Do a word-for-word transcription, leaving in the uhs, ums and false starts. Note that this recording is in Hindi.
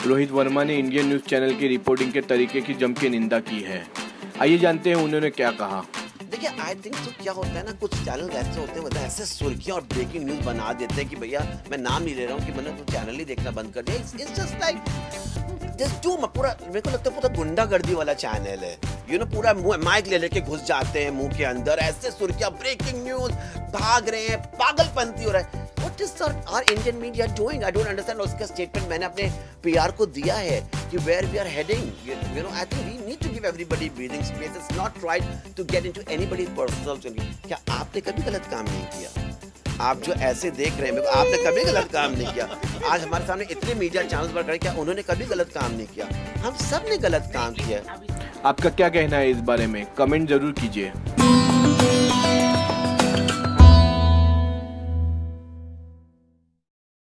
रोहित वर्मा ने इंडियन न्यूज़ चैनल की रिपोर्टिंग के तरीके की जम के निंदा की है। आइए जानते हैं उन्होंने क्या कहा। देखिए, आई थिंक तो क्या होता है ना, कुछ चैनल ऐसे होते हैं, मतलब ऐसे सुर्खियां और ब्रेकिंग न्यूज़ बना देते हैं कि भैया मैं नाम नहीं ले रहा हूँ कि मैंने तो चैनल ही देखना बंद कर दिया। It's just like just to पूरा, मेरे को लगता है पूरा गुंडागर्दी वाला चैनल है। यू नो, पूरा माइक ले लेके घुस जाते हैं मुंह के अंदर, ऐसे सुर्खियां, ब्रेकिंग न्यूज़, भाग रहे हैं, पागलपंती हो रहा है। What is our, our Indian media doing? I don't understand. उसका स्टेटमेंट मैंने अपने पीआर को दिया है कि where we are heading. You, you know, I think we need to give everybody breathing space. It's not right to get into anybody's personal. क्या आपने कभी गलत काम नहीं किया? आप जो ऐसे देख रहे हैं, आपने कभी गलत काम नहीं किया। आज हमारे सामने इतने मीडिया चैनल्स पर खड़े, क्या उन्होंने कभी गलत काम नहीं किया? हम सब ने गलत काम किया। आपका क्या कहना है इस बारे में? कमेंट जरूर कीजिए।